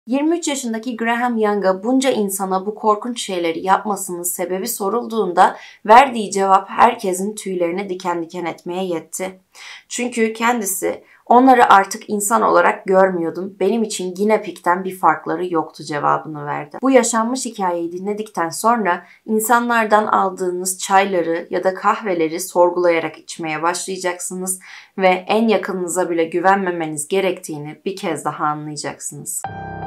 23 yaşındaki Graham Young'a bunca insana bu korkunç şeyleri yapmasının sebebi sorulduğunda verdiği cevap herkesin tüylerini diken diken etmeye yetti. Çünkü kendisi onları artık insan olarak görmüyordum. Benim için Guinea Pig'ten bir farkları yoktu cevabını verdi. Bu yaşanmış hikayeyi dinledikten sonra insanlardan aldığınız çayları ya da kahveleri sorgulayarak içmeye başlayacaksınız ve en yakınınıza bile güvenmemeniz gerektiğini bir kez daha anlayacaksınız.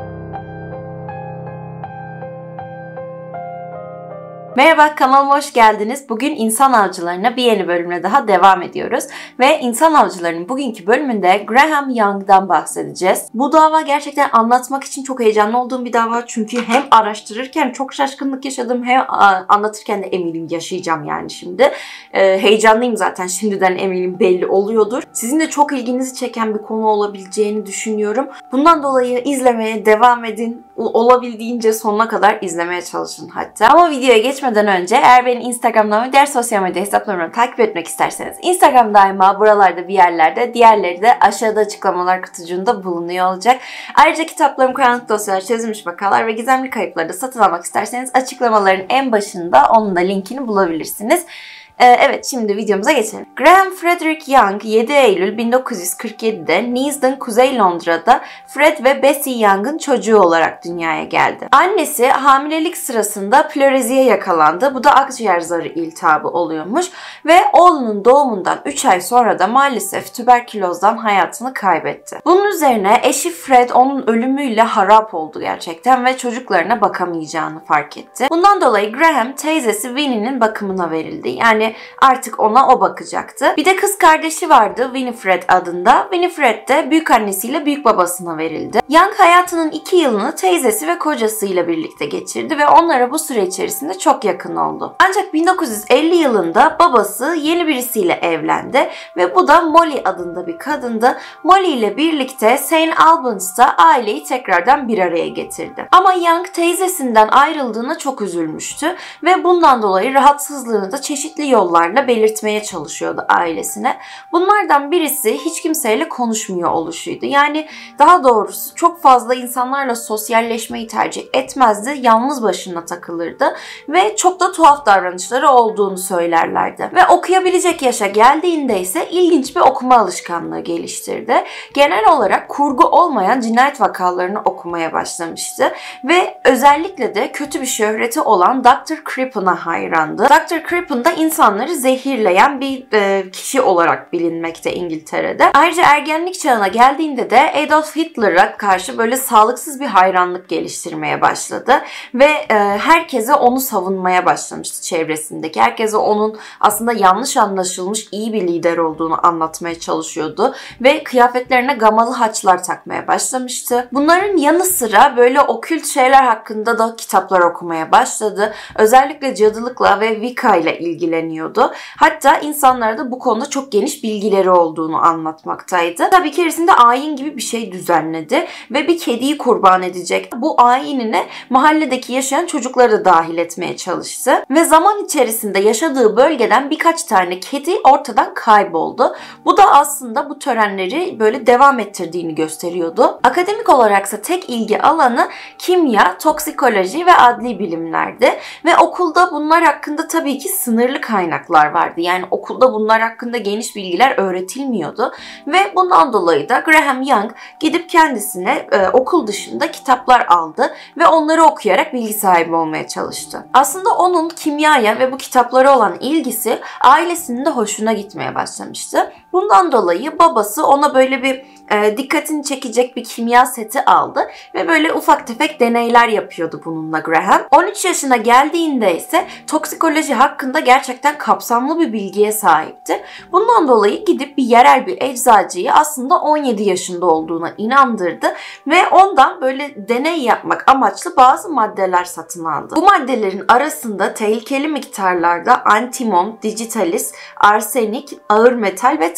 Merhaba, kanalıma hoş geldiniz. Bugün insan avcılarına bir yeni bölümle daha devam ediyoruz. Ve insan avcılarının bugünkü bölümünde Graham Young'dan bahsedeceğiz. Bu dava gerçekten anlatmak için çok heyecanlı olduğum bir dava. Çünkü hem araştırırken çok şaşkınlık yaşadım, hem anlatırken de eminim yaşayacağım yani şimdi. Heyecanlıyım zaten, şimdiden eminim belli oluyordur. Sizin de çok ilginizi çeken bir konu olabileceğini düşünüyorum. Bundan dolayı izlemeye devam edin. Olabildiğince sonuna kadar izlemeye çalışın hatta. Ama videoya geçmeden önce eğer beni Instagram'dan ve diğer sosyal medya hesaplarımdan takip etmek isterseniz Instagram daima buralarda bir yerlerde, diğerleri de aşağıda açıklamalar kutucuğunda bulunuyor olacak. Ayrıca kitaplarım, karanlık dosyalar, çözülmüş vakalar ve gizemli kayıpları da satın almak isterseniz açıklamaların en başında onun da linkini bulabilirsiniz. Evet, şimdi videomuza geçelim. Graham Frederick Young 7 Eylül 1947'de Neasden, Kuzey Londra'da Fred ve Bessie Young'ın çocuğu olarak dünyaya geldi. Annesi hamilelik sırasında plöreziye yakalandı. Bu da akciğer zarı iltihabı oluyormuş ve oğlunun doğumundan 3 ay sonra da maalesef tüberkülozdan hayatını kaybetti. Bunun üzerine eşi Fred onun ölümüyle harap oldu gerçekten ve çocuklarına bakamayacağını fark etti. Bundan dolayı Graham teyzesi Winnie'nin bakımına verildi. Yani artık ona o bakacaktı. Bir de kız kardeşi vardı Winifred adında. Winifred de büyük annesiyle büyük babasına verildi. Young hayatının 2 yılını teyzesi ve kocasıyla birlikte geçirdi ve onlara bu süre içerisinde çok yakın oldu. Ancak 1950 yılında babası yeni birisiyle evlendi ve bu da Molly adında bir kadındı. Molly ile birlikte St. Albans aileyi tekrardan bir araya getirdi. Ama Young teyzesinden ayrıldığına çok üzülmüştü ve bundan dolayı rahatsızlığını da çeşitli yollarla belirtmeye çalışıyordu ailesine. Bunlardan birisi hiç kimseyle konuşmuyor oluşuydu. Yani daha doğrusu çok fazla insanlarla sosyalleşmeyi tercih etmezdi. Yalnız başına takılırdı ve çok da tuhaf davranışları olduğunu söylerlerdi. Ve okuyabilecek yaşa geldiğinde ise ilginç bir okuma alışkanlığı geliştirdi. Genel olarak kurgu olmayan cinayet vakalarını okumaya başlamıştı ve özellikle de kötü bir şöhreti olan Dr. Crippen'a hayrandı. Dr. Crippen da insanları zehirleyen bir kişi olarak bilinmekte İngiltere'de. Ayrıca ergenlik çağına geldiğinde de Adolf Hitler'a karşı böyle sağlıksız bir hayranlık geliştirmeye başladı ve herkese onu savunmaya başlamıştı çevresindeki. Herkese onun aslında yanlış anlaşılmış iyi bir lider olduğunu anlatmaya çalışıyordu ve kıyafetlerine gamalı haçlar takmaya başlamıştı. Bunların yanı sıra böyle okült şeyler hakkında da kitaplar okumaya başladı. Özellikle cadılıkla ve Wicca ile ilgileniyordu. Hatta insanlara da bu konuda çok geniş bilgileri olduğunu anlatmaktaydı. Tabii ki içerisinde ayin gibi bir şey düzenledi ve bir kediyi kurban edecekti. Bu ayinine mahalledeki yaşayan çocukları da dahil etmeye çalıştı. Ve zaman içerisinde yaşadığı bölgeden birkaç tane kedi ortadan kayboldu. Bu da aslında bu törenleri böyle devam ettirdiğini gösteriyordu. Akademik olaraksa tek ilgi alanı kimya, toksikoloji ve adli bilimlerdi. Ve okulda bunlar hakkında tabii ki sınırlı kaynaklar vardı. Yani okulda bunlar hakkında geniş bilgiler öğretilmiyordu. Ve bundan dolayı da Graham Young gidip kendisine okul dışında kitaplar aldı ve onları okuyarak bilgi sahibi olmaya çalıştı. Aslında onun kimyaya ve bu kitaplara olan ilgisi ailesinin de hoşuna gitmeye başlamıştı. Bundan dolayı babası ona böyle bir dikkatini çekecek bir kimya seti aldı ve böyle ufak tefek deneyler yapıyordu bununla Graham. 13 yaşına geldiğinde ise toksikoloji hakkında gerçekten kapsamlı bir bilgiye sahipti. Bundan dolayı gidip bir yerel bir eczacıyı aslında 17 yaşında olduğuna inandırdı ve ondan böyle deney yapmak amaçlı bazı maddeler satın aldı. Bu maddelerin arasında tehlikeli miktarlarda antimon, digitalis, arsenik, ağır metal ve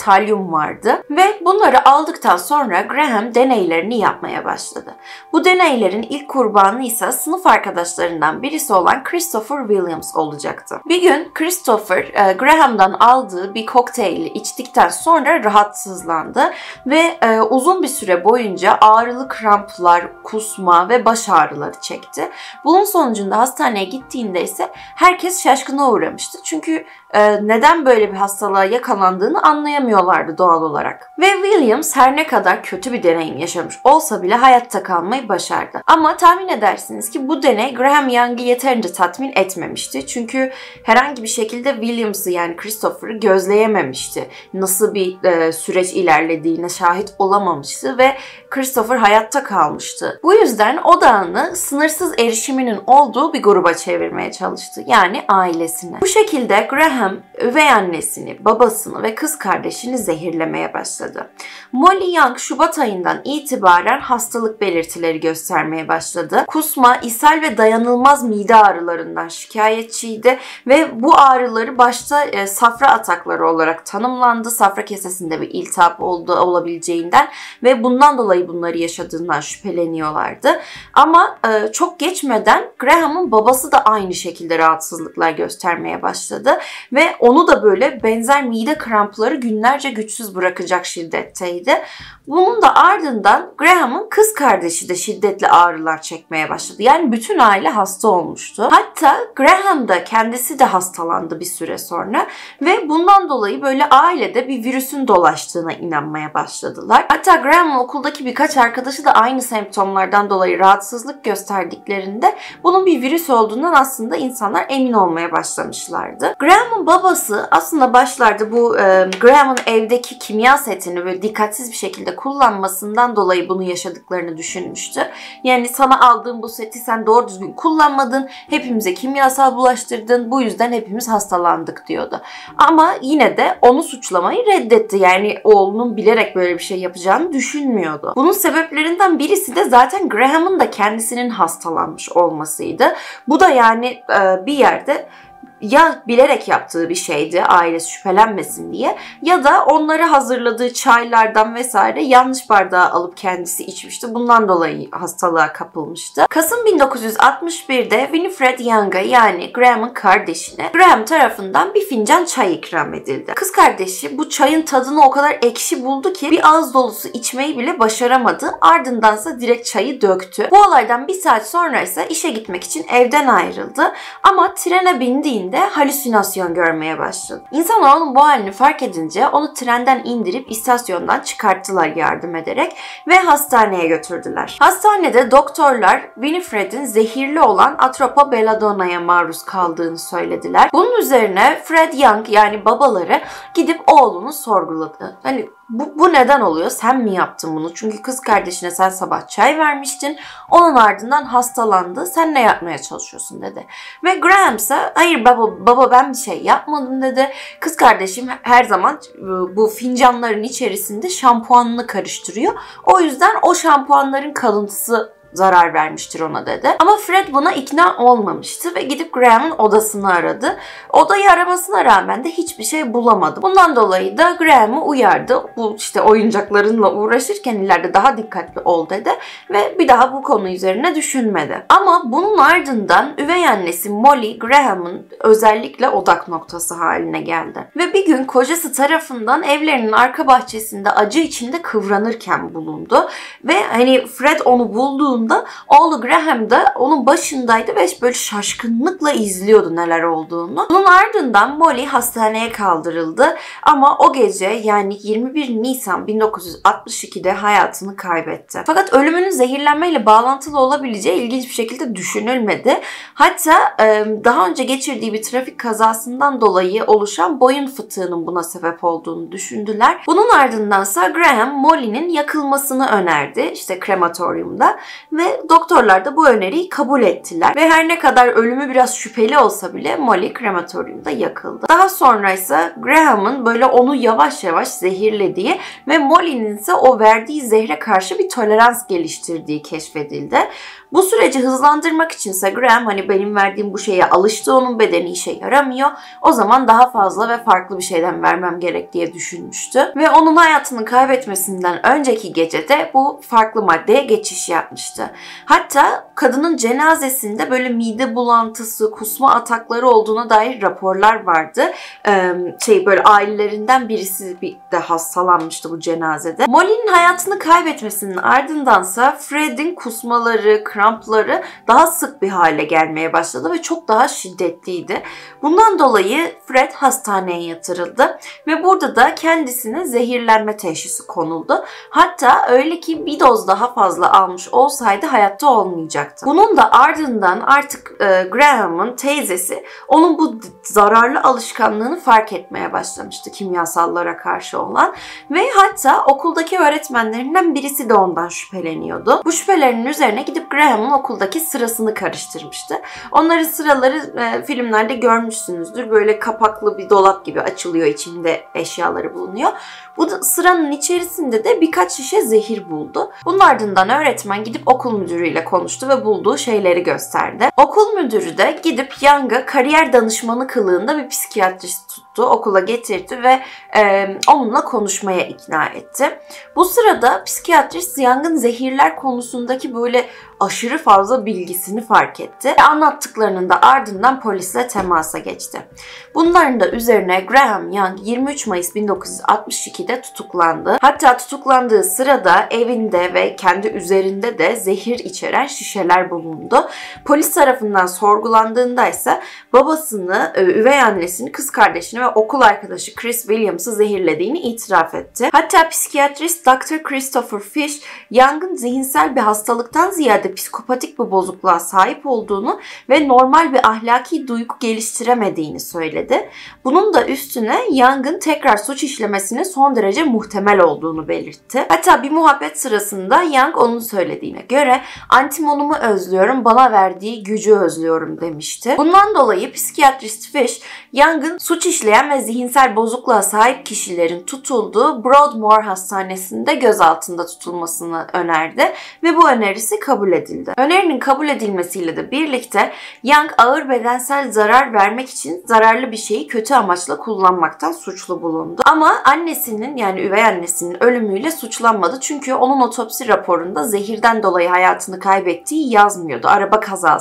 betalyum vardı ve bunları aldıktan sonra Graham deneylerini yapmaya başladı. Bu deneylerin ilk kurbanı ise sınıf arkadaşlarından birisi olan Christopher Williams olacaktı. Bir gün Christopher Graham'dan aldığı bir kokteyli içtikten sonra rahatsızlandı ve uzun bir süre boyunca ağrılı kramplar, kusma ve baş ağrıları çekti. Bunun sonucunda hastaneye gittiğinde ise herkes şaşkına uğramıştı. Çünkü neden böyle bir hastalığa yakalandığını anlayamıyorlardı doğal olarak. Ve Williams her ne kadar kötü bir deneyim yaşamış olsa bile hayatta kalmayı başardı. Ama tahmin edersiniz ki bu deney Graham Young'ı yeterince tatmin etmemişti. Çünkü herhangi bir şekilde Williams'ı yani Christopher'ı gözleyememişti. Nasıl bir süreç ilerlediğine şahit olamamıştı ve Christopher hayatta kalmıştı. Bu yüzden odağını sınırsız erişiminin olduğu bir gruba çevirmeye çalıştı. Yani ailesine. Bu şekilde Graham üvey annesini, babasını ve kız kardeşini zehirlemeye başladı. Molly Young Şubat ayından itibaren hastalık belirtileri göstermeye başladı. Kusma, ishal ve dayanılmaz mide ağrılarından şikayetçiydi ve bu ağrıları başta safra atakları olarak tanımlandı. Safra kesesinde bir iltihap olabileceğinden ve bundan dolayı bunları yaşadığından şüpheleniyorlardı. Ama çok geçmeden Graham'ın babası da aynı şekilde rahatsızlıklar göstermeye başladı ve onu da böyle benzer mide krampları günlerce güçsüz bırakacak şiddetteydi. Bunun da ardından Graham'ın kız kardeşi de şiddetli ağrılar çekmeye başladı. Yani bütün aile hasta olmuştu. Hatta Graham da kendisi de hastalandı bir süre sonra ve bundan dolayı böyle ailede bir virüsün dolaştığına inanmaya başladılar. Hatta Graham'ın okuldaki birkaç arkadaşı da aynı semptomlardan dolayı rahatsızlık gösterdiklerinde bunun bir virüs olduğundan aslında insanlar emin olmaya başlamışlardı. Graham'ın babası aslında başlarda bu Graham'ın evdeki kimya setini böyle dikkatsiz bir şekilde kullanmasından dolayı bunu yaşadıklarını düşünmüştü. Yani sana aldığım bu seti sen doğru düzgün kullanmadın, hepimize kimyasal bulaştırdın, bu yüzden hepimiz hastalandık diyordu. Ama yine de onu suçlamayı reddetti. Yani oğlunun bilerek böyle bir şey yapacağını düşünmüyordu. Bunun sebeplerinden birisi de zaten Graham'ın da kendisinin hastalanmış olmasıydı. Bu da yani bir yerde ya bilerek yaptığı bir şeydi ailesi şüphelenmesin diye ya da onları hazırladığı çaylardan vesaire yanlış bardağı alıp kendisi içmişti. Bundan dolayı hastalığa kapılmıştı. Kasım 1961'de Winifred Young'a yani Graham'ın kardeşine Graham tarafından bir fincan çay ikram edildi. Kız kardeşi bu çayın tadını o kadar ekşi buldu ki bir ağız dolusu içmeyi bile başaramadı. Ardındansa direkt çayı döktü. Bu olaydan bir saat sonra ise işe gitmek için evden ayrıldı. Ama trene bindiğinde halüsinasyon görmeye başladı. İnsanlar onun bu halini fark edince onu trenden indirip istasyondan çıkarttılar yardım ederek ve hastaneye götürdüler. Hastanede doktorlar Winifred'in zehirli olan atropa belladonna'ya maruz kaldığını söylediler. Bunun üzerine Fred Young yani babaları gidip oğlunu sorguladı. Hani bu neden oluyor? Sen mi yaptın bunu? Çünkü kız kardeşine sen sabah çay vermiştin. Onun ardından hastalandı. Sen ne yapmaya çalışıyorsun dedi. Ve Graham ise hayır baba ben bir şey yapmadım dedi. Kız kardeşim her zaman bu fincanların içerisinde şampuanını karıştırıyor. O yüzden o şampuanların kalıntısı zarar vermiştir ona dedi. Ama Fred buna ikna olmamıştı ve gidip Graham'ın odasını aradı. Odayı aramasına rağmen de hiçbir şey bulamadı. Bundan dolayı da Graham'ı uyardı. Bu işte oyuncaklarınla uğraşırken ileride daha dikkatli ol dedi ve bir daha bu konu üzerine düşünmedi. Ama bunun ardından üvey annesi Molly Graham'ın özellikle odak noktası haline geldi. Ve bir gün kocası tarafından evlerinin arka bahçesinde acı içinde kıvranırken bulundu. Ve hani Fred onu bulduğunda oğlu Graham da onun başındaydı ve böyle şaşkınlıkla izliyordu neler olduğunu. Bunun ardından Molly hastaneye kaldırıldı ama o gece yani 21 Nisan 1962'de hayatını kaybetti. Fakat ölümünün zehirlenmeyle bağlantılı olabileceği ilginç bir şekilde düşünülmedi. Hatta daha önce geçirdiği bir trafik kazasından dolayı oluşan boyun fıtığının buna sebep olduğunu düşündüler. Bunun ardındansa Graham Molly'nin yakılmasını önerdi işte krematoryumda ve doktorlar da bu öneriyi kabul ettiler. Ve her ne kadar ölümü biraz şüpheli olsa bile Molly krematoryumda yakıldı. Daha sonra ise Graham'ın böyle onu yavaş yavaş zehirlediği ve Molly'nin ise o verdiği zehre karşı bir tolerans geliştirdiği keşfedildi. Bu süreci hızlandırmak içinse Graham hani benim verdiğim bu şeye alıştı, onun bedeni işe yaramıyor. O zaman daha fazla ve farklı bir şeyden vermem gerek diye düşünmüştü. Ve onun hayatını kaybetmesinden önceki gecede bu farklı maddeye geçiş yapmıştı. Hatta kadının cenazesinde böyle mide bulantısı, kusma atakları olduğuna dair raporlar vardı. Böyle ailelerinden birisi de hastalanmıştı bu cenazede. Molly'nin hayatını kaybetmesinin ardındansa Fred'in kusmaları, krampları daha sık bir hale gelmeye başladı ve çok daha şiddetliydi. Bundan dolayı Fred hastaneye yatırıldı ve burada da kendisine zehirlenme teşhisi konuldu. Hatta öyle ki bir doz daha fazla almış olsaydı hayatta olmayacaktı. Bunun da ardından artık Graham'ın teyzesi onun bu zararlı alışkanlığını fark etmeye başlamıştı, kimyasallara karşı olan, ve hatta okuldaki öğretmenlerinden birisi de ondan şüpheleniyordu. Bu şüphelerinin üzerine gidip Graham'ın okuldaki sırasını karıştırmıştı. Onların sıraları filmlerde görmüşsünüzdür. Böyle kapaklı bir dolap gibi açılıyor, içinde eşyaları bulunuyor. Bu sıranın içerisinde de birkaç şişe zehir buldu. Bunun ardından öğretmen gidip okul müdürüyle konuştu ve bulduğu şeyleri gösterdi. Okul müdürü de gidip Young'a kariyer danışmanı kılığında bir psikiyatrist tuttu, okula getirdi ve onunla konuşmaya ikna etti. Bu sırada psikiyatrist Young'ın zehirler konusundaki böyle aşırı fazla bilgisini fark etti ve anlattıklarının da ardından polisle temasa geçti. Bunların da üzerine Graham Young 23 Mayıs 1962'de tutuklandı. Hatta tutuklandığı sırada evinde ve kendi üzerinde de zehir içeren şişeler bulundu. Polis tarafından sorgulandığında ise babasını, üvey annesini, kız kardeşini ve okul arkadaşı Chris Williams'ı zehirlediğini itiraf etti. Hatta psikiyatrist Dr. Christopher Fish, Young'ın zihinsel bir hastalıktan ziyade psikopatik bir bozukluğa sahip olduğunu ve normal bir ahlaki duygu geliştiremediğini söyledi. Bunun da üstüne Young'ın tekrar suç işlemesinin son derece muhtemel olduğunu belirtti. Hatta bir muhabbet sırasında Young onun söylediğine göre "Antimonumu özlüyorum, bana verdiği gücü özlüyorum" demişti. Bundan dolayı psikiyatrist Fish, Young'ın suç işleyen ve zihinsel bozukluğa sahip kişilerin tutulduğu Broadmoor Hastanesi'nde gözaltında tutulmasını önerdi ve bu önerisi kabul edildi. Önerinin kabul edilmesiyle de birlikte Young ağır bedensel zarar vermek için zararlı bir şeyi kötü amaçla kullanmaktan suçlu bulundu. Ama annesinin, yani üvey annesinin ölümüyle suçlanmadı. Çünkü onun otopsi raporunda zehirden dolayı hayatını kaybettiği yazmıyordu. Araba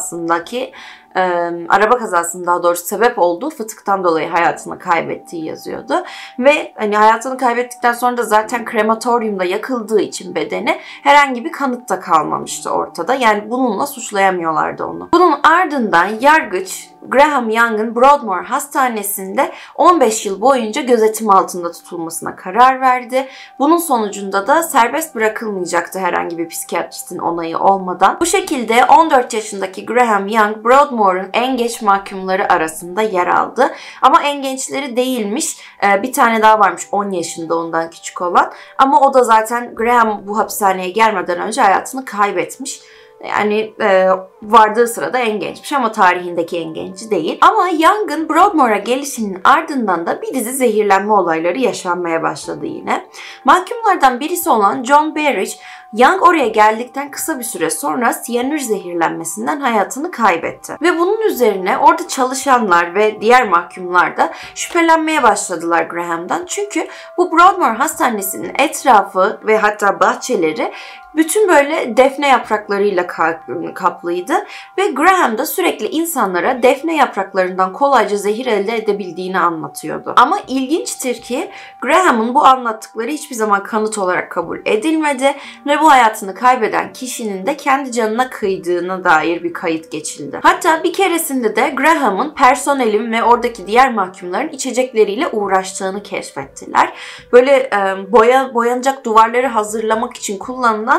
kazasının daha doğrusu sebep olduğu fıtıktan dolayı hayatını kaybettiği yazıyordu. Ve hani hayatını kaybettikten sonra da zaten krematoryumda yakıldığı için bedeni herhangi bir kanıt da kalmamıştı ortada. Yani bununla suçlayamıyorlardı onu. Bunun ardından yargıç Graham Young'ın Broadmoor Hastanesi'nde 15 yıl boyunca gözetim altında tutulmasına karar verdi. Bunun sonucunda da serbest bırakılmayacaktı herhangi bir psikiyatristin onayı olmadan. Bu şekilde 14 yaşındaki Graham Young, Broadmoor'un en genç mahkumları arasında yer aldı. Ama en gençleri değilmiş. Bir tane daha varmış 10 yaşında ondan küçük olan. Ama o da zaten Graham bu hapishaneye gelmeden önce hayatını kaybetmiş. Yani vardığı sırada en gençmiş ama tarihindeki en genci değil. Ama Young'ın Broadmoor'a gelişinin ardından da bir dizi zehirlenme olayları yaşanmaya başladı yine. Mahkumlardan birisi olan John Berridge, Young oraya geldikten kısa bir süre sonra siyanür zehirlenmesinden hayatını kaybetti. Ve bunun üzerine orada çalışanlar ve diğer mahkumlar da şüphelenmeye başladılar Graham'dan. Çünkü bu Broadmoor Hastanesi'nin etrafı ve hatta bahçeleri bütün böyle defne yapraklarıyla kaplıydı ve Graham da sürekli insanlara defne yapraklarından kolayca zehir elde edebildiğini anlatıyordu. Ama ilginçtir ki Graham'ın bu anlattıkları hiçbir zaman kanıt olarak kabul edilmedi ve bu hayatını kaybeden kişinin de kendi canına kıydığına dair bir kayıt geçildi. Hatta bir keresinde de Graham'ın personelin ve oradaki diğer mahkumların içecekleriyle uğraştığını keşfettiler. Böyle boyanacak duvarları hazırlamak için kullanılan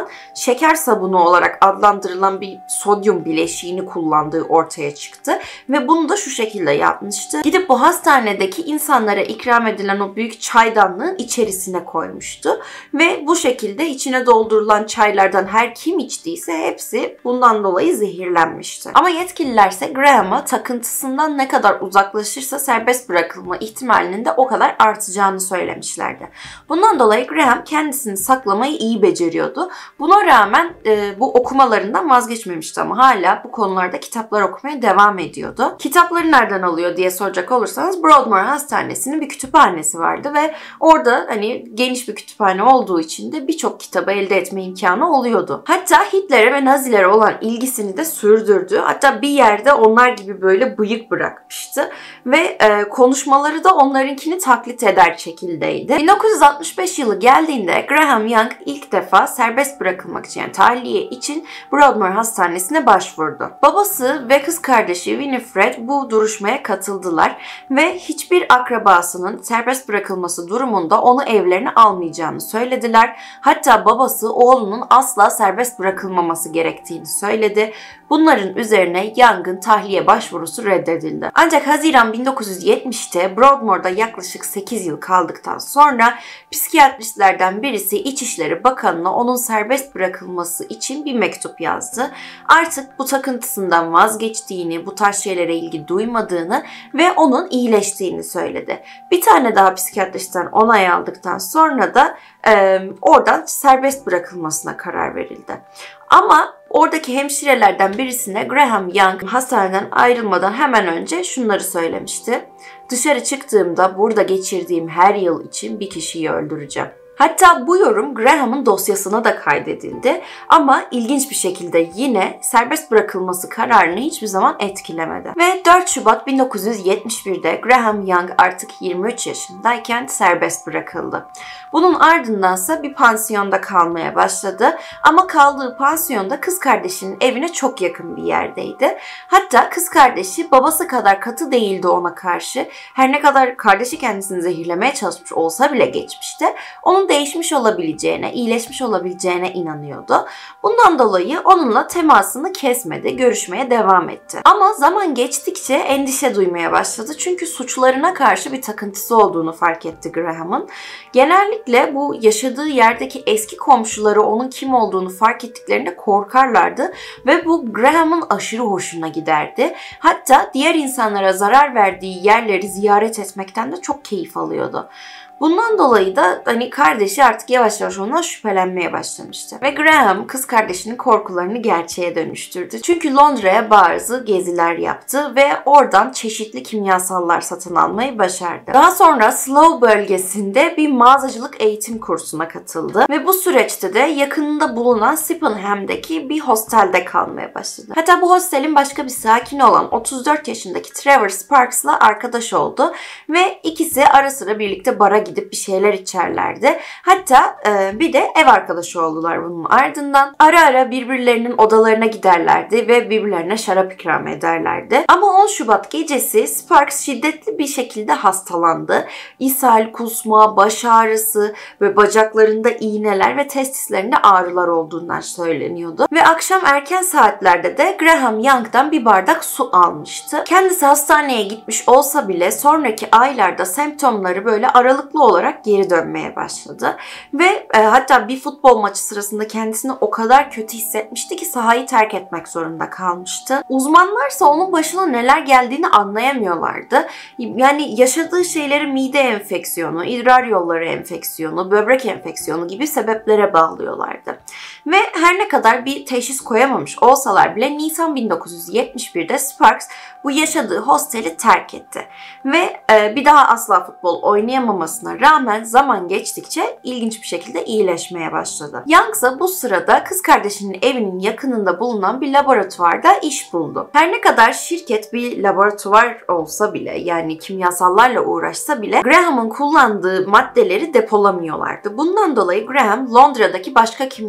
tarafından şeker sabunu olarak adlandırılan bir sodyum bileşiğini kullandığı ortaya çıktı. Ve bunu da şu şekilde yapmıştı. Gidip bu hastanedeki insanlara ikram edilen o büyük çaydanlığın içerisine koymuştu. Ve bu şekilde içine doldurulan çaylardan her kim içtiyse hepsi bundan dolayı zehirlenmişti. Ama yetkililerse Graham'a takıntısından ne kadar uzaklaşırsa serbest bırakılma ihtimalinin de o kadar artacağını söylemişlerdi. Bundan dolayı Graham kendisini saklamayı iyi beceriyordu. Buna rağmen bu okumalarından vazgeçmemişti ama hala bu konularda kitaplar okumaya devam ediyordu. Kitapları nereden alıyor diye soracak olursanız Broadmoor Hastanesi'nin bir kütüphanesi vardı ve orada hani geniş bir kütüphane olduğu için de birçok kitabı elde etme imkanı oluyordu. Hatta Hitler'e ve Nazilere olan ilgisini de sürdürdü. Hatta bir yerde onlar gibi böyle bıyık bırakmıştı ve konuşmaları da onlarınkini taklit eder şekildeydi. 1965 yılı geldiğinde Graham Young ilk defa serbest bırakılmak için yani tahliye için Broadmoor Hastanesi'ne başvurdu. Babası ve kız kardeşi Winifred bu duruşmaya katıldılar ve hiçbir akrabasının serbest bırakılması durumunda onu evlerine almayacağını söylediler. Hatta babası oğlunun asla serbest bırakılmaması gerektiğini söyledi. Bunların üzerine Young'ın tahliye başvurusu reddedildi. Ancak Haziran 1970'te Broadmoor'da yaklaşık 8 yıl kaldıktan sonra psikiyatristlerden birisi İçişleri Bakanı'na onun serbest bırakılması için bir mektup yazdı. Artık bu takıntısından vazgeçtiğini, bu tarz şeylere ilgi duymadığını ve onun iyileştiğini söyledi. Bir tane daha psikiyatristten onay aldıktan sonra da oradan serbest bırakılmasına karar verildi. Ama oradaki hemşirelerden birisine Graham Young hastaneden ayrılmadan hemen önce şunları söylemişti. Dışarı çıktığımda burada geçirdiğim her yıl için bir kişiyi öldüreceğim. Hatta bu yorum Graham'ın dosyasına da kaydedildi ama ilginç bir şekilde yine serbest bırakılması kararını hiçbir zaman etkilemedi. Ve 4 Şubat 1971'de Graham Young artık 23 yaşındayken serbest bırakıldı. Bunun ardındansa bir pansiyonda kalmaya başladı ama kaldığı pansiyonda kız kardeşinin evine çok yakın bir yerdeydi. Hatta kız kardeşi babası kadar katı değildi ona karşı. Her ne kadar kardeşi kendisini zehirlemeye çalışmış olsa bile geçmişte onun değişmiş olabileceğine, iyileşmiş olabileceğine inanıyordu. Bundan dolayı onunla temasını kesmedi, görüşmeye devam etti. Ama zaman geçtikçe endişe duymaya başladı çünkü suçlarına karşı bir takıntısı olduğunu fark etti Graham'ın. Genellikle bu yaşadığı yerdeki eski komşuları onun kim olduğunu fark ettiklerinde korkarlardı ve bu Graham'ın aşırı hoşuna giderdi. Hatta diğer insanlara zarar verdiği yerleri ziyaret etmekten de çok keyif alıyordu. Bundan dolayı da hani kardeşi artık yavaş yavaş ondan şüphelenmeye başlamıştı. Ve Graham kız kardeşinin korkularını gerçeğe dönüştürdü. Çünkü Londra'ya bazı geziler yaptı ve oradan çeşitli kimyasallar satın almayı başardı. Daha sonra Slough bölgesinde bir mağazacılık eğitim kursuna katıldı. Ve bu süreçte de yakınında bulunan Sydenham'daki bir hostelde kalmaya başladı. Hatta bu hostelin başka bir sakini olan 34 yaşındaki Trevor Sparks'la arkadaş oldu. Ve ikisi ara sıra birlikte bara gidip bir şeyler içerlerdi. Hatta bir de ev arkadaşı oldular bunun ardından. Ara ara birbirlerinin odalarına giderlerdi ve birbirlerine şarap ikram ederlerdi. Ama 10 Şubat gecesi Sparks şiddetli bir şekilde hastalandı. İshal, kusma, baş ağrısı ve bacaklarında iğneler ve testislerinde ağrılar olduğundan söyleniyordu. Ve akşam erken saatlerde de Graham Young'dan bir bardak su almıştı. Kendisi hastaneye gitmiş olsa bile sonraki aylarda semptomları böyle aralıklı olarak geri dönmeye başladı. Ve hatta bir futbol maçı sırasında kendisini o kadar kötü hissetmişti ki sahayı terk etmek zorunda kalmıştı. Uzmanlarsa onun başına neler geldiğini anlayamıyorlardı. Yani yaşadığı şeyleri mide enfeksiyonu, idrar yolları enfeksiyonu, böbrek enfeksiyonu gibi sebeplere bağlıyorlardı. Ve her ne kadar bir teşhis koyamamış olsalar bile Nisan 1971'de Sparks bu yaşadığı hosteli terk etti. Ve bir daha asla futbol oynayamamasına rağmen zaman geçtikçe ilginç bir şekilde iyileşmeye başladı. Young ise bu sırada kız kardeşinin evinin yakınında bulunan bir laboratuvarda iş buldu. Her ne kadar şirket bir laboratuvar olsa bile yani kimyasallarla uğraşsa bile Graham'ın kullandığı maddeleri depolamıyorlardı. Bundan dolayı Graham Londra'daki başka kimyagerler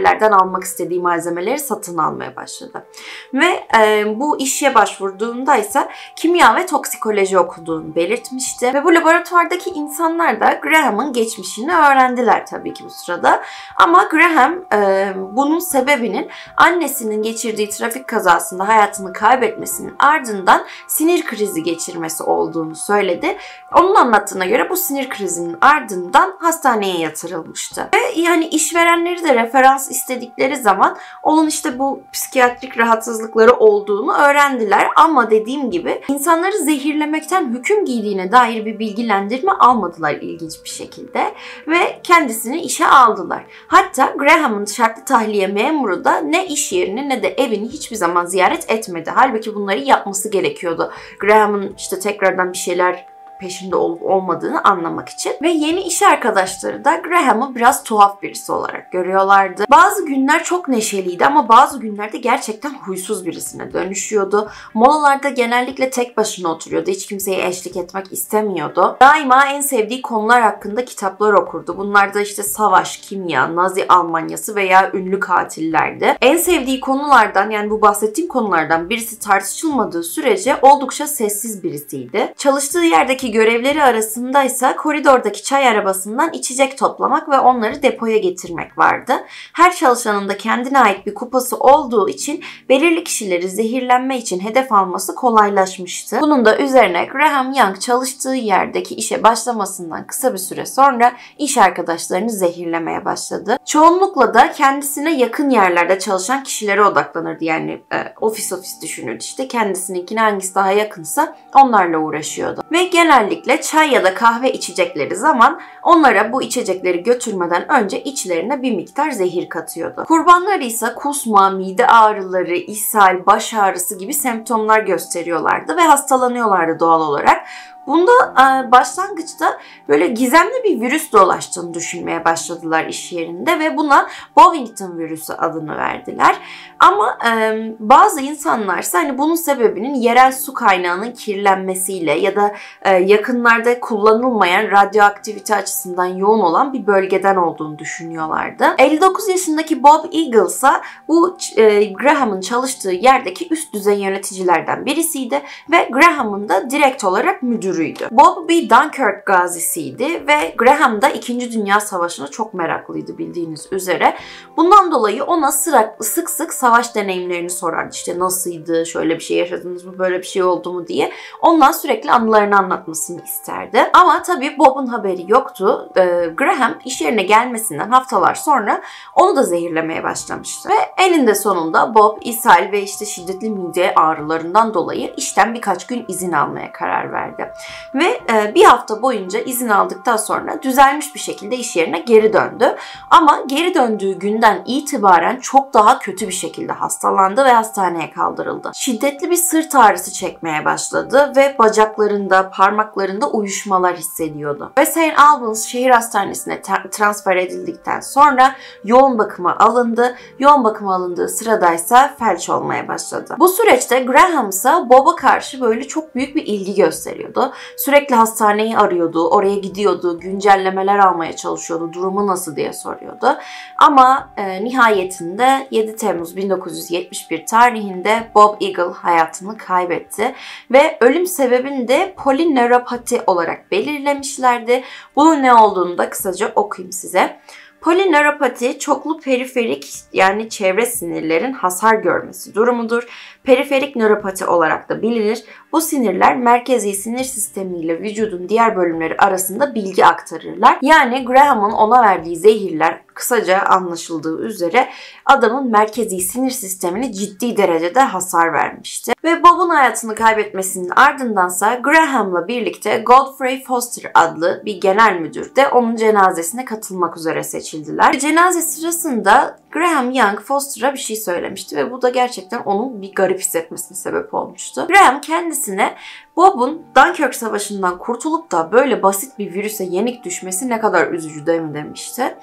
yerlerden almak istediği malzemeleri satın almaya başladı. Ve bu işe başvurduğunda ise kimya ve toksikoloji okuduğunu belirtmişti. Ve bu laboratuvardaki insanlar da Graham'ın geçmişini öğrendiler tabii ki bu sırada. Ama Graham bunun sebebinin annesinin geçirdiği trafik kazasında hayatını kaybetmesinin ardından sinir krizi geçirmesi olduğunu söyledi. Onun anlattığına göre bu sinir krizinin ardından hastaneye yatırılmıştı. Ve yani işverenleri de referans istedikleri zaman onun işte bu psikiyatrik rahatsızlıkları olduğunu öğrendiler. Ama dediğim gibi insanları zehirlemekten hüküm giydiğine dair bir bilgilendirme almadılar ilginç bir şekilde. Ve kendisini işe aldılar. Hatta Graham'ın şartlı tahliye memuru da ne iş yerini ne de evini hiçbir zaman ziyaret etmedi. Halbuki bunları yapması gerekiyordu. Graham'ın işte tekrardan bir şeyler peşinde olup olmadığını anlamak için. Ve yeni iş arkadaşları da Graham'ı biraz tuhaf birisi olarak görüyorlardı. Bazı günler çok neşeliydi ama bazı günlerde gerçekten huysuz birisine dönüşüyordu. Molalarda genellikle tek başına oturuyordu. Hiç kimseye eşlik etmek istemiyordu. Daima en sevdiği konular hakkında kitaplar okurdu. Bunlar da işte savaş, kimya, Nazi Almanyası veya ünlü katillerdi. En sevdiği konulardan, yani bu bahsettiğim konulardan birisi tartışılmadığı sürece oldukça sessiz birisiydi. Çalıştığı yerdeki görevleri arasındaysa koridordaki çay arabasından içecek toplamak ve onları depoya getirmek vardı. Her çalışanın da kendine ait bir kupası olduğu için belirli kişileri zehirlenme için hedef alması kolaylaşmıştı. Bunun da üzerine Graham Young çalıştığı yerdeki işe başlamasından kısa bir süre sonra iş arkadaşlarını zehirlemeye başladı. Çoğunlukla da kendisine yakın yerlerde çalışan kişilere odaklanırdı. Yani ofis düşünün işte, kendisininkine hangisi daha yakınsa onlarla uğraşıyordu. Ve genellikle çay ya da kahve içecekleri zaman onlara bu içecekleri götürmeden önce içlerine bir miktar zehir katıyordu. Kurbanları ise kusma, mide ağrıları, ishal, baş ağrısı gibi semptomlar gösteriyorlardı ve hastalanıyorlardı doğal olarak. Bunda başlangıçta böyle gizemli bir virüs dolaştığını düşünmeye başladılar iş yerinde ve buna Bovington virüsü adını verdiler. Ama bazı insanlarsa hani bunun sebebinin yerel su kaynağının kirlenmesiyle ya da yakınlarda kullanılmayan radyoaktivite açısından yoğun olan bir bölgeden olduğunu düşünüyorlardı. 59 yaşındaki Bob Eagle ise bu Graham'ın çalıştığı yerdeki üst düzey yöneticilerden birisiydi ve Graham'ın da direkt olarak müdürüydü. Bob bir Dunkirk gazisiydi ve Graham da 2. Dünya Savaşı'na çok meraklıydı bildiğiniz üzere. Bundan dolayı ona sık sık savaş deneyimlerini sorardı. İşte nasıldı, şöyle bir şey yaşadınız mı, böyle bir şey oldu mu diye. Ondan sürekli anılarını anlatmasını isterdi. Ama tabii Bob'un haberi yoktu. Graham iş yerine gelmesinden haftalar sonra onu da zehirlemeye başlamıştı. Ve eninde sonunda Bob ishal ve işte şiddetli mide ağrılarından dolayı işten birkaç gün izin almaya karar verdi. Ve bir hafta boyunca izin aldıktan sonra düzelmiş bir şekilde iş yerine geri döndü. Ama geri döndüğü günden itibaren çok daha kötü bir şekilde hastalandı ve hastaneye kaldırıldı. Şiddetli bir sırt ağrısı çekmeye başladı ve bacaklarında, parmaklarında uyuşmalar hissediyordu. Ve St. Albans Şehir Hastanesi'ne transfer edildikten sonra yoğun bakıma alındı. Yoğun bakıma alındığı sıradaysa felç olmaya başladı. Bu süreçte Graham ise Bob'a karşı böyle çok büyük bir ilgi gösteriyordu. Sürekli hastaneyi arıyordu, oraya gidiyordu, güncellemeler almaya çalışıyordu, durumu nasıl diye soruyordu. Ama nihayetinde 7 Temmuz 1971 tarihinde Bob Eagle hayatını kaybetti ve ölüm sebebini de polinöropati olarak belirlemişlerdi. Bunun ne olduğunu da kısaca okuyayım size. Polinöropati çoklu periferik yani çevre sinirlerin hasar görmesi durumudur. Periferik nöropati olarak da bilinir. Bu sinirler merkezi sinir sistemiyle vücudun diğer bölümleri arasında bilgi aktarırlar. Yani Graham'ın ona verdiği zehirler kısaca anlaşıldığı üzere adamın merkezi sinir sistemine ciddi derecede hasar vermişti. Ve Bob'un hayatını kaybetmesinin ardındansa Graham'la birlikte Godfrey Foster adlı bir genel müdür de onun cenazesine katılmak üzere seçildiler. Cenaze sırasında Graham Young Foster'a bir şey söylemişti ve bu da gerçekten onun bir garip hissetmesine sebep olmuştu. Graham kendisine Bob'un Dunkirk Savaşı'ndan kurtulup da böyle basit bir virüse yenik düşmesi ne kadar üzücü değil mi demişti.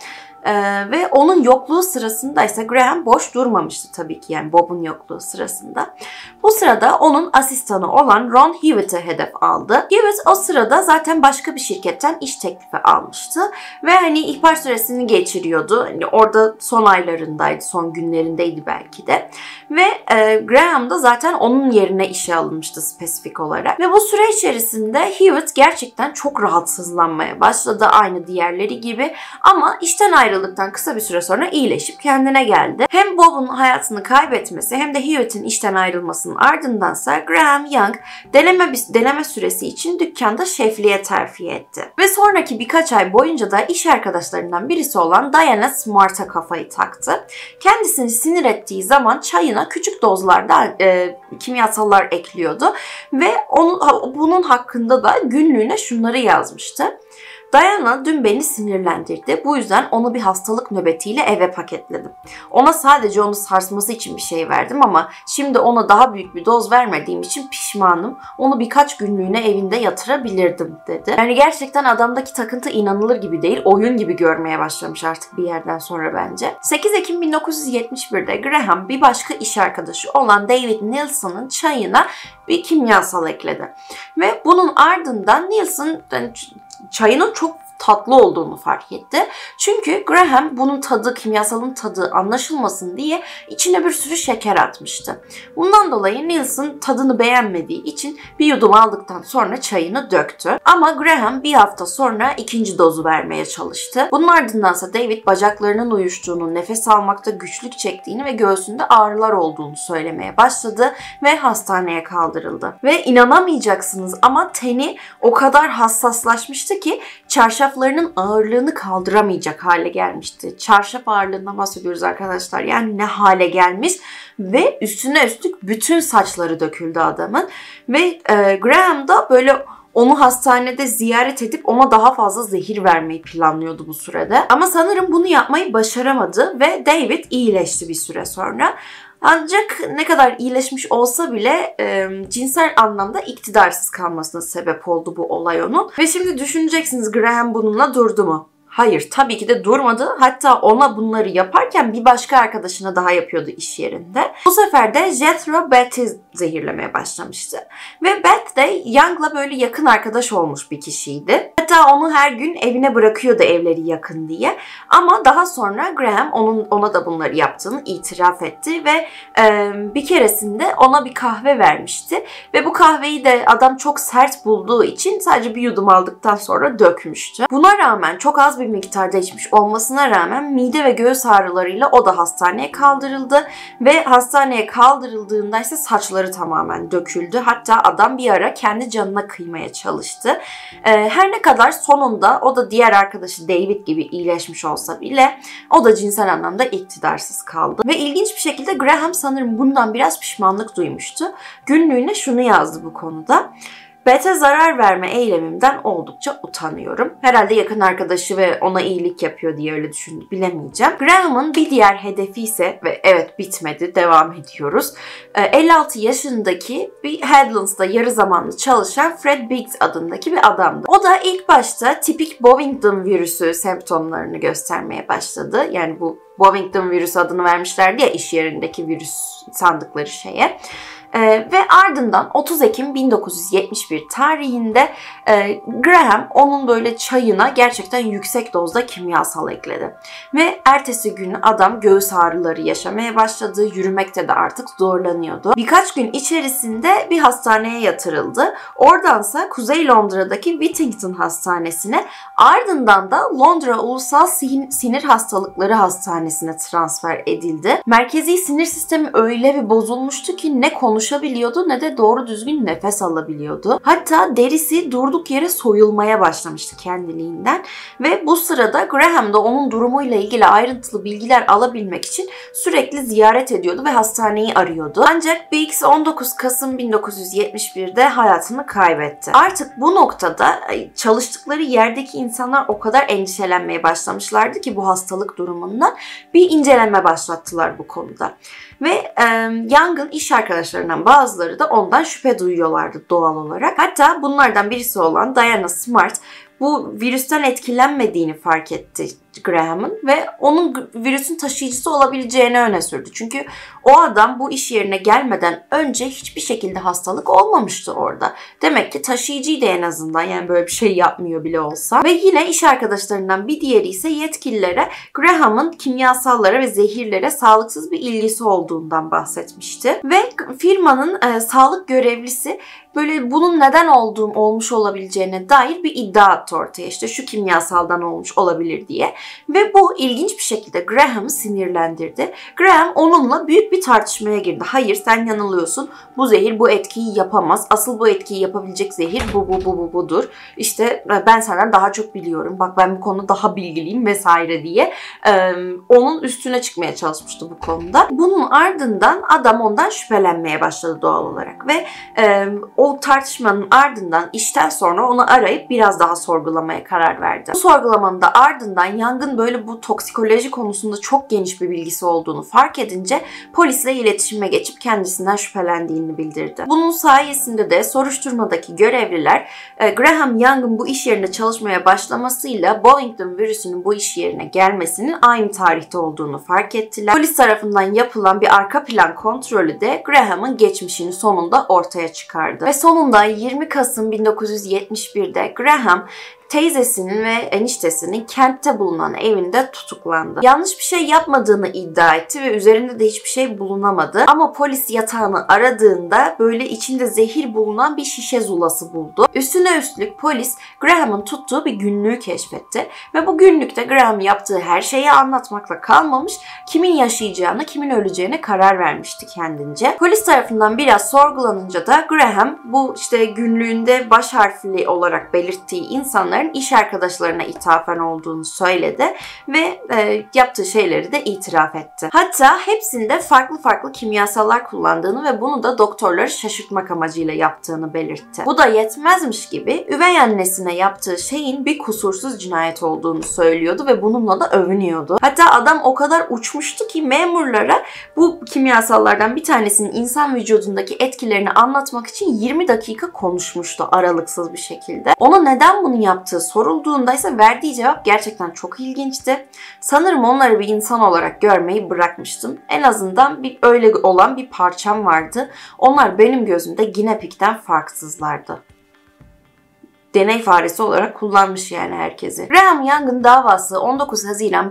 Ve onun yokluğu sırasında ise Graham boş durmamıştı tabii ki, yani Bob'un yokluğu sırasında. Bu sırada onun asistanı olan Ron Hewitt'i hedef aldı. Hewitt o sırada zaten başka bir şirketten iş teklifi almıştı ve hani ihbar süresini geçiriyordu. Hani orada son aylarındaydı, son günlerindeydi belki de. Ve Graham da zaten onun yerine işe alınmıştı spesifik olarak. Ve bu süre içerisinde Hewitt gerçekten çok rahatsızlanmaya başladı, aynı diğerleri gibi. Ama işten ayrıldıktan kısa bir süre sonra iyileşip kendine geldi. Hem Bob'un hayatını kaybetmesi hem de Hewitt'in işten ayrılmasının ardındansa Graham Young deneme süresi için dükkanda şefliğe terfi etti. Ve sonraki birkaç ay boyunca da iş arkadaşlarından birisi olan Diana Smart'a kafayı taktı. Kendisini sinir ettiği zaman çayına küçük dozlarda kimyasallar ekliyordu ve bunun hakkında da günlüğüne şunları yazmıştı. Diana dün beni sinirlendirdi. Bu yüzden onu bir hastalık nöbetiyle eve paketledim. Ona sadece onu sarsması için bir şey verdim ama şimdi ona daha büyük bir doz vermediğim için pişmanım. Onu birkaç günlüğüne evinde yatırabilirdim dedi. Yani gerçekten adamdaki takıntı inanılır gibi değil. Oyun gibi görmeye başlamış artık bir yerden sonra bence. 8 Ekim 1971'de Graham bir başka iş arkadaşı olan David Nilsson'ın çayına bir kimyasal ekledi. Ve bunun ardından Nilsson çayının çok tatlı olduğunu fark etti. Çünkü Graham bunun kimyasalın tadı anlaşılmasın diye içine bir sürü şeker atmıştı. Bundan dolayı Nilsson tadını beğenmediği için bir yudum aldıktan sonra çayını döktü. Ama Graham bir hafta sonra ikinci dozu vermeye çalıştı. Bunun ardındansa David bacaklarının uyuştuğunu, nefes almakta güçlük çektiğini ve göğsünde ağrılar olduğunu söylemeye başladı ve hastaneye kaldırıldı. Ve inanamayacaksınız ama teni o kadar hassaslaşmıştı ki çarşaflarının ağırlığını kaldıramayacak hale gelmişti. Çarşaf ağırlığından bahsediyoruz arkadaşlar. Yani ne hale gelmiş ve üstüne üstlük bütün saçları döküldü adamın. Ve Graham da böyle onu hastanede ziyaret edip ona daha fazla zehir vermeyi planlıyordu bu sürede. Ama sanırım bunu yapmayı başaramadı ve David iyileşti bir süre sonra. Ancak ne kadar iyileşmiş olsa bile cinsel anlamda iktidarsız kalmasına sebep oldu bu olay onun. Ve şimdi düşüneceksiniz, Graham bununla durdu mu? Hayır, tabii ki de durmadı. Hatta ona bunları yaparken bir başka arkadaşına daha yapıyordu iş yerinde. Bu sefer de Jethro Beth'i zehirlemeye başlamıştı. Ve Beth de Young'la böyle yakın arkadaş olmuş bir kişiydi. Hatta onu her gün evine bırakıyordu, evleri yakın diye. Ama daha sonra Graham ona da bunları yaptığını itiraf etti ve bir keresinde ona bir kahve vermişti. Ve bu kahveyi de adam çok sert bulduğu için sadece bir yudum aldıktan sonra dökmüştü. Buna rağmen, çok az bir miktarda içmiş olmasına rağmen mide ve göğüs ağrılarıyla o da hastaneye kaldırıldı. Ve hastaneye kaldırıldığında ise saçları tamamen döküldü. Hatta adam bir ara kendi canına kıymaya çalıştı. Her ne kadar sonunda o da diğer arkadaşı David gibi iyileşmiş olsa bile o da cinsel anlamda iktidarsız kaldı. Ve ilginç bir şekilde Graham sanırım bundan biraz pişmanlık duymuştu. Günlüğüne şunu yazdı bu konuda. Beth'e zarar verme eylemimden oldukça utanıyorum. Herhalde yakın arkadaşı ve ona iyilik yapıyor diye öyle düşündü, bilemeyeceğim. Graham'ın bir diğer hedefi ise, ve evet bitmedi, devam ediyoruz, 56 yaşındaki bir Headlands'da yarı zamanlı çalışan Fred Biggs adındaki bir adamdı. O da ilk başta tipik Bovington virüsü semptomlarını göstermeye başladı. Yani bu Bovington virüsü adını vermişlerdi ya iş yerindeki virüs sandıkları şeye. Ve ardından 30 Ekim 1971 tarihinde Graham onun böyle çayına gerçekten yüksek dozda kimyasal ekledi. Ve ertesi gün adam göğüs ağrıları yaşamaya başladı. Yürümekte de artık zorlanıyordu. Birkaç gün içerisinde bir hastaneye yatırıldı. Oradansa Kuzey Londra'daki Whittington Hastanesi'ne, ardından da Londra Ulusal Sinir Hastalıkları Hastanesi'ne transfer edildi. Merkezi sinir sistemi öyle bir bozulmuştu ki ne konuşabiliyordu ne de doğru düzgün nefes alabiliyordu. Hatta derisi durduk yere soyulmaya başlamıştı kendiliğinden ve bu sırada Graham da onun durumuyla ilgili ayrıntılı bilgiler alabilmek için sürekli ziyaret ediyordu ve hastaneyi arıyordu. Ancak Biggs 19 Kasım 1971'de hayatını kaybetti. Artık bu noktada çalıştıkları yerdeki insanlar o kadar endişelenmeye başlamışlardı ki bu hastalık durumundan bir inceleme başlattılar bu konuda. Ve Young'ın iş arkadaşlarından bazıları da ondan şüphe duyuyorlardı doğal olarak. Hatta bunlardan birisi olan Diana Smart bu virüsten etkilenmediğini fark etti Graham'ın ve onun virüsün taşıyıcısı olabileceğini öne sürdü. Çünkü o adam bu iş yerine gelmeden önce hiçbir şekilde hastalık olmamıştı orada. Demek ki taşıyıcıydı en azından, yani böyle bir şey yapmıyor bile olsa. Ve yine iş arkadaşlarından bir diğeri ise yetkililere Graham'ın kimyasallara ve zehirlere sağlıksız bir ilgisi olduğundan bahsetmişti. Ve firmanın sağlık görevlisi böyle bunun neden olmuş olabileceğine dair bir iddia attı ortaya. İşte şu kimyasaldan olmuş olabilir diye. Ve bu ilginç bir şekilde Graham'ı sinirlendirdi. Graham onunla büyük bir tartışmaya girdi. Hayır, sen yanılıyorsun. Bu zehir bu etkiyi yapamaz. Asıl bu etkiyi yapabilecek zehir budur. İşte ben senden daha çok biliyorum. Bak ben bu konuda daha bilgiliyim vesaire diye onun üstüne çıkmaya çalışmıştı bu konuda. Bunun ardından adam ondan şüphelenmeye başladı doğal olarak ve o tartışmanın ardından işten sonra onu arayıp biraz daha sorgulamaya karar verdi. Bu sorgulamanın da ardından Young'ın böyle bu toksikoloji konusunda çok geniş bir bilgisi olduğunu fark edince polisle iletişime geçip kendisinden şüphelendiğini bildirdi. Bunun sayesinde de soruşturmadaki görevliler Graham Young'ın bu iş yerinde çalışmaya başlamasıyla Bollington virüsünün bu iş yerine gelmesinin aynı tarihte olduğunu fark ettiler. Polis tarafından yapılan bir arka plan kontrolü de Graham'ın geçmişini sonunda ortaya çıkardı. Ve sonunda 20 Kasım 1971'de Graham teyzesinin ve eniştesinin kentte bulunan evinde tutuklandı. Yanlış bir şey yapmadığını iddia etti ve üzerinde de hiçbir şey bulunamadı. Ama polis yatağını aradığında böyle içinde zehir bulunan bir şişe zulası buldu. Üstüne üstlük polis Graham'ın tuttuğu bir günlüğü keşfetti ve bu günlükte Graham yaptığı her şeyi anlatmakla kalmamış, kimin yaşayacağını, kimin öleceğine karar vermişti kendince. Polis tarafından biraz sorgulanınca da Graham bu işte günlüğünde baş harfli olarak belirttiği insanların iş arkadaşlarına ithafen olduğunu söyledi ve yaptığı şeyleri de itiraf etti. Hatta hepsinde farklı kimyasallar kullandığını ve bunu da doktorları şaşırtmak amacıyla yaptığını belirtti. Bu da yetmezmiş gibi üvey annesine yaptığı şeyin bir kusursuz cinayet olduğunu söylüyordu ve bununla da övünüyordu. Hatta adam o kadar uçmuştu ki memurlara bu kimyasallardan bir tanesinin insan vücudundaki etkilerini anlatmak için 20 dakika konuşmuştu aralıksız bir şekilde. Ona neden bunu yaptığı sorulduğunda ise verdiği cevap gerçekten çok ilginçti. Sanırım onları bir insan olarak görmeyi bırakmıştım. En azından öyle olan bir parçam vardı. Onlar benim gözümde Guinea Pig'ten farksızlardı. Deney faresi olarak kullanmış yani herkesi. Graham Young'ın davası 19 Haziran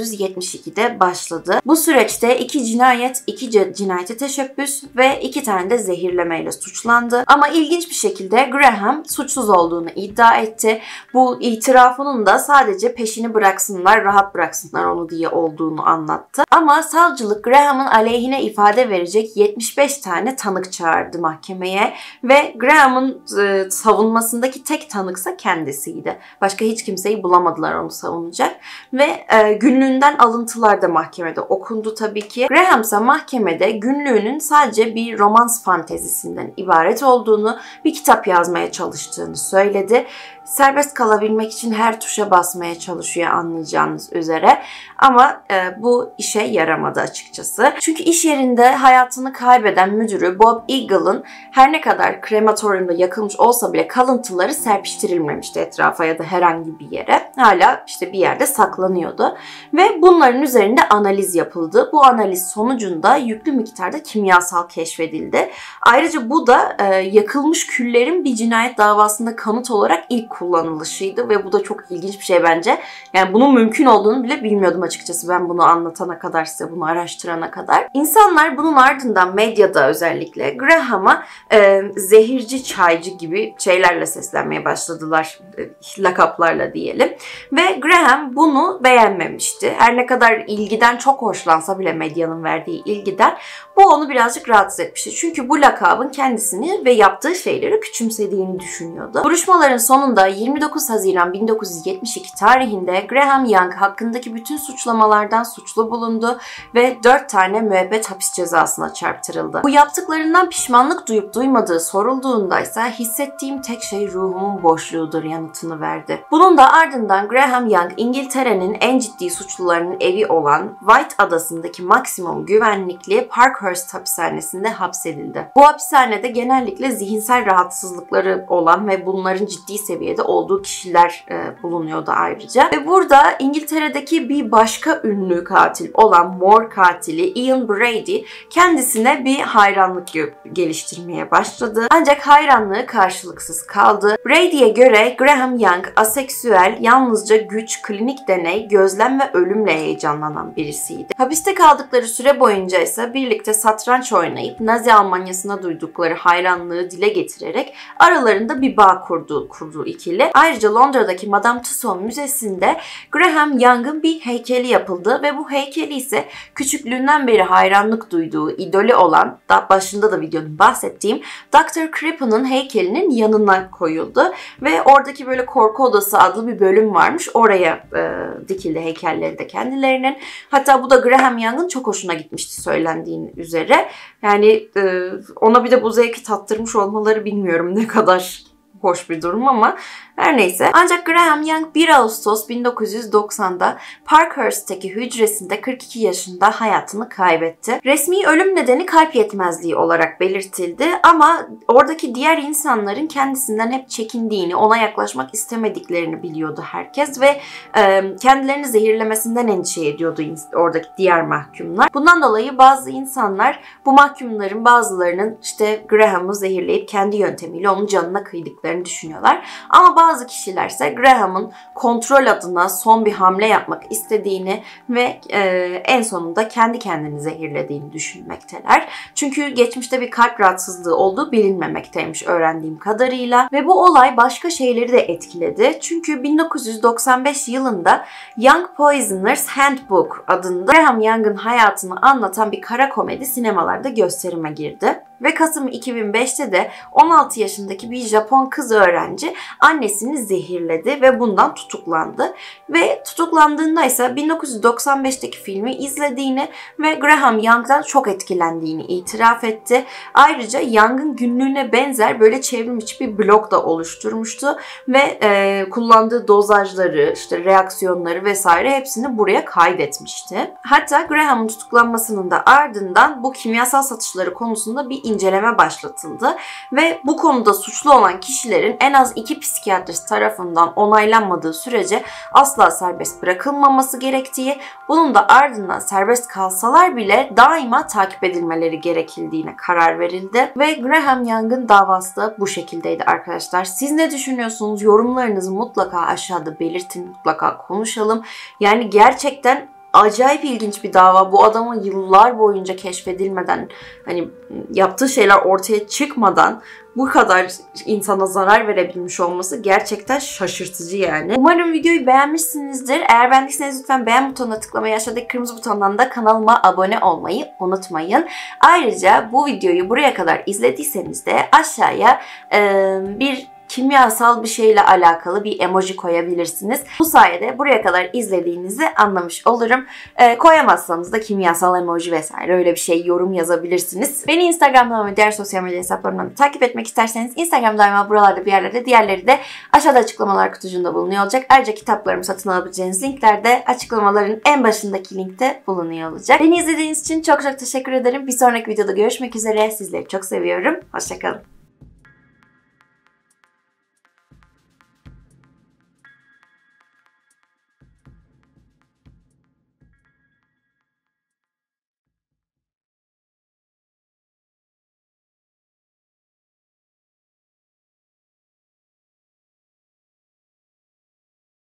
1972'de başladı. Bu süreçte 2 cinayet, 2 cinayete teşebbüs ve 2 tane de zehirlemeyle suçlandı. Ama ilginç bir şekilde Graham suçsuz olduğunu iddia etti. Bu itirafının da sadece peşini bıraksınlar, rahat bıraksınlar onu diye olduğunu anlattı. Ama savcılık Graham'ın aleyhine ifade verecek 75 tane tanık çağırdı mahkemeye ve Graham'ın savunmasındaki tek tanıksa kendisiydi. Başka hiç kimseyi bulamadılar onu savunacak. Ve günlüğünden alıntılar da mahkemede okundu tabii ki. Graham ise mahkemede günlüğünün sadece bir romans fantezisinden ibaret olduğunu, bir kitap yazmaya çalıştığını söyledi. Serbest kalabilmek için her tuşa basmaya çalışıyor anlayacağınız üzere. Ama bu işe yaramadı açıkçası. Çünkü iş yerinde hayatını kaybeden müdürü Bob Eagle'ın her ne kadar krematoryumda yakılmış olsa bile kalıntıları serpiştirilmemişti etrafa ya da herhangi bir yere. Hala işte bir yerde saklanıyordu. Ve bunların üzerinde analiz yapıldı. Bu analiz sonucunda yüklü miktarda kimyasal keşfedildi. Ayrıca bu da yakılmış küllerin bir cinayet davasında kanıt olarak ilk kullanılışıydı ve bu da çok ilginç bir şey bence. Yani bunun mümkün olduğunu bile bilmiyordum açıkçası ben bunu anlatana kadar, size bunu araştırana kadar. İnsanlar bunun ardından medyada özellikle Graham'a zehirci, çaycı gibi şeylerle seslenmeye başladılar. Lakaplarla diyelim. Ve Graham bunu beğenmemişti. Her ne kadar ilgiden çok hoşlansa bile, medyanın verdiği ilgiden, bu onu birazcık rahatsız etmişti. Çünkü bu lakabın kendisini ve yaptığı şeyleri küçümsediğini düşünüyordu. Duruşmaların sonunda 29 Haziran 1972 tarihinde Graham Young hakkındaki bütün suçlamalardan suçlu bulundu ve 4 tane müebbet hapis cezasına çarptırıldı. Bu yaptıklarından pişmanlık duyup duymadığı sorulduğunda ise hissettiğim tek şey ruhumun boşluğudur yanıtı yanıtını verdi. Bunun da ardından Graham Young, İngiltere'nin en ciddi suçlularının evi olan White Adası'ndaki maksimum güvenlikli Parkhurst hapishanesinde hapsedildi. Bu hapishanede genellikle zihinsel rahatsızlıkları olan ve bunların ciddi seviyede olduğu kişiler bulunuyordu ayrıca. Ve burada İngiltere'deki bir başka ünlü katil olan Moor katili Ian Brady kendisine bir hayranlık geliştirmeye başladı. Ancak hayranlığı karşılıksız kaldı. Brady'ye göre Graham Young aseksüel, yalnızca güç, klinik deney, gözlem ve ölümle heyecanlanan birisiydi. Hapiste kaldıkları süre boyunca ise birlikte satranç oynayıp Nazi Almanyası'na duydukları hayranlığı dile getirerek aralarında bir bağ kurdu ikili. Ayrıca Londra'daki Madame Tussauds Müzesi'nde Graham Young'ın bir heykeli yapıldı ve bu heykeli ise küçüklüğünden beri hayranlık duyduğu idolü olan, başında da videonun bahsettiğim Dr. Crippen'ın heykelinin yanına koyuldu ve oradaki böyle korku odası adlı bir bölüm varmış. Oraya dikildi heykelleri de kendilerinin. Hatta bu da Graham Young'ın çok hoşuna gitmişti söylendiğin üzere. Yani ona bir de bu zevki tattırmış olmaları bilmiyorum ne kadar hoş bir durum ama her neyse. Ancak Graham Young 1 Ağustos 1990'da Parkhurst'teki hücresinde 42 yaşında hayatını kaybetti. Resmi ölüm nedeni kalp yetmezliği olarak belirtildi ama oradaki diğer insanların kendisinden hep çekindiğini, ona yaklaşmak istemediklerini biliyordu herkes ve kendilerini zehirlemesinden endişe ediyordu oradaki diğer mahkumlar. Bundan dolayı bazı insanlar bu mahkumların bazılarının işte Graham'ı zehirleyip kendi yöntemiyle onun canına kıydıklarını düşünüyorlar. Ama bazı kişilerse Graham'ın kontrol adına son bir hamle yapmak istediğini ve en sonunda kendi kendini zehirlediğini düşünmekteler. Çünkü geçmişte bir kalp rahatsızlığı olduğu bilinmemekteymiş öğrendiğim kadarıyla ve bu olay başka şeyleri de etkiledi. Çünkü 1995 yılında Young Poisoner's Handbook adında Graham Young'ın hayatını anlatan bir kara komedi sinemalarda gösterime girdi. Ve Kasım 2005'te de 16 yaşındaki bir Japon kız öğrenci annesini zehirledi ve bundan tutuklandı. Ve tutuklandığında ise 1995'teki filmi izlediğini ve Graham Young'dan çok etkilendiğini itiraf etti. Ayrıca Young'ın günlüğüne benzer böyle çevrim içi bir blog da oluşturmuştu ve kullandığı dozajları, işte reaksiyonları vesaire hepsini buraya kaydetmişti. Hatta Graham'ın tutuklanmasının da ardından bu kimyasal satışları konusunda bir inceleme başlatıldı ve bu konuda suçlu olan kişilerin en az 2 psikiyatrist tarafından onaylanmadığı sürece asla serbest bırakılmaması gerektiği, bunun da ardından serbest kalsalar bile daima takip edilmeleri gerekildiğine karar verildi ve Graham Young'ın davası da bu şekildeydi arkadaşlar. Siz ne düşünüyorsunuz? Yorumlarınızı mutlaka aşağıda belirtin, mutlaka konuşalım. Yani gerçekten acayip ilginç bir dava. Bu adamın yıllar boyunca keşfedilmeden, hani yaptığı şeyler ortaya çıkmadan bu kadar insana zarar verebilmiş olması gerçekten şaşırtıcı yani. Umarım videoyu beğenmişsinizdir. Eğer beğendiyseniz lütfen beğen butonuna tıklamayı, aşağıdaki kırmızı butondan da kanalıma abone olmayı unutmayın. Ayrıca bu videoyu buraya kadar izlediyseniz de aşağıya bir kimyasal bir şeyle alakalı bir emoji koyabilirsiniz. Bu sayede buraya kadar izlediğinizi anlamış olurum. Koyamazsanız da kimyasal emoji vesaire öyle bir şey yorum yazabilirsiniz. Beni Instagram'dan ve diğer sosyal medya hesaplarımdan takip etmek isterseniz Instagram daima buralarda bir yerlerde, diğerleri de aşağıda açıklamalar kutucuğunda bulunuyor olacak. Ayrıca kitaplarımı satın alabileceğiniz linkler de açıklamaların en başındaki linkte bulunuyor olacak. Beni izlediğiniz için çok çok teşekkür ederim. Bir sonraki videoda görüşmek üzere. Sizleri çok seviyorum. Hoşça kalın.